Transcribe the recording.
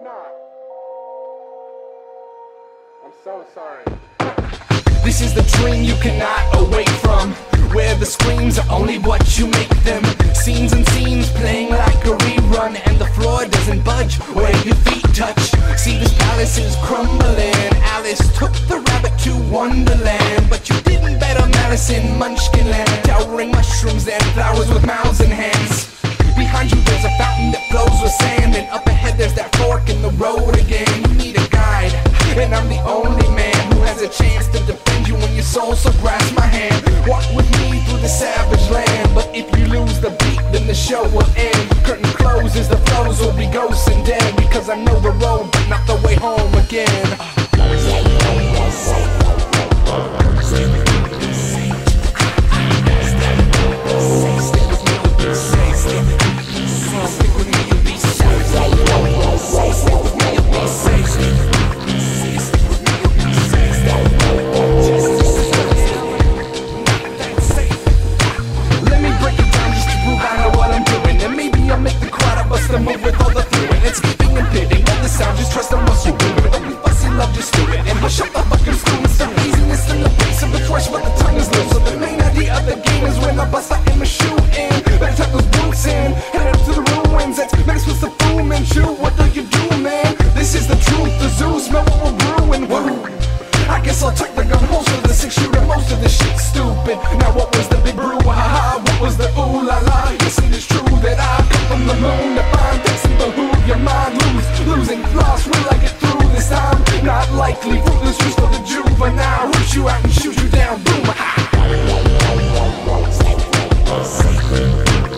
not. I'm so sorry. This is the dream you cannot awake from, where the screams are only what you make them. Scenes and scenes playing like a rerun, and the floor doesn't budge where your feet touch. See, this palace is crumbling. Alice took the rabbit to Wonderland, but you didn't bet on malice in Munchkinland. Towering mushrooms and flowers with mouths and hands. Behind you there's a fountain that flows with sand, and up ahead there's that fork in the road again. You need a guide, and I'm the only man who has a chance to defend you when your soul, so grasp my hand. Walk with me through the savage land, but if you lose the beat then the show will end. Curtain closes, the flows will be ghosts and dead, because I know the road but not the way home again. Move with all the fluid, it's skipping and pitting. When the sound, just trust them once you do it. Don't be fussy, love, just do it. And push up the fucking screw. It's the easiness and the pace of the twice, but the tongue is loose. So the main idea of the game is when I bust out in my shoe in. Better tuck those boots in, head up to the ruins. That's mixed with the boom and chew. What do you do, man? This is the truth, the zoo, smell what we're brewing. Woo! I guess I'll tuck the gun holster, the 6-shooter, most of the shit's stupid. Now what was the big brew, ha-ha, what was the ooh la la? Yes, it is true that I come from the moon to find things and behoove your mind. Losing, lost, will I get through this time? Not likely, fruitless use for the juvenile. Root you out and shoot you down, boom, ha!